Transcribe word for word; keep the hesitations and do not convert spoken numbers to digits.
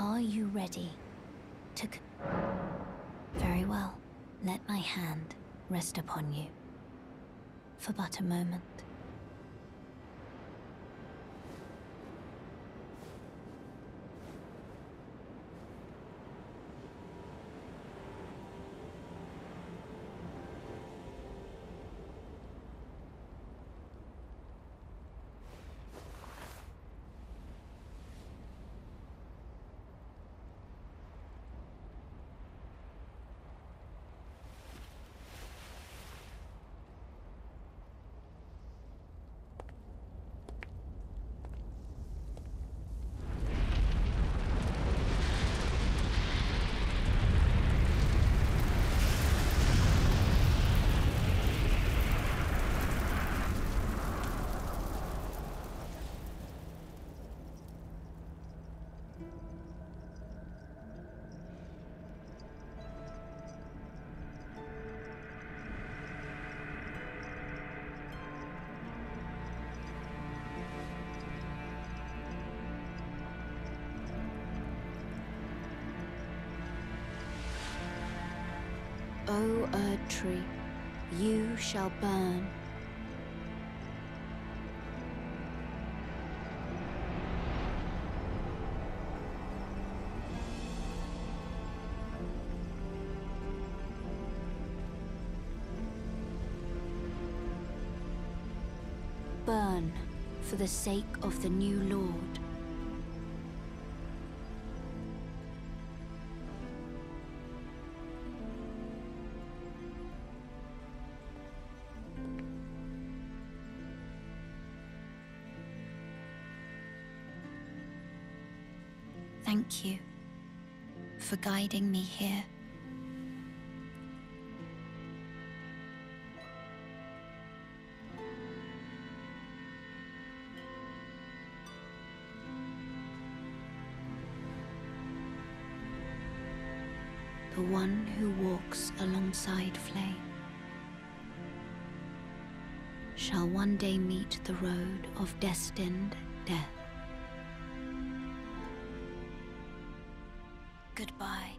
Are you ready to... c- Very well. Let my hand rest upon you for but a moment. O Erdtree, you shall burn. Burn for the sake of the new Lord. Thank you for guiding me here. The one who walks alongside flame shall one day meet the road of destined death. Goodbye.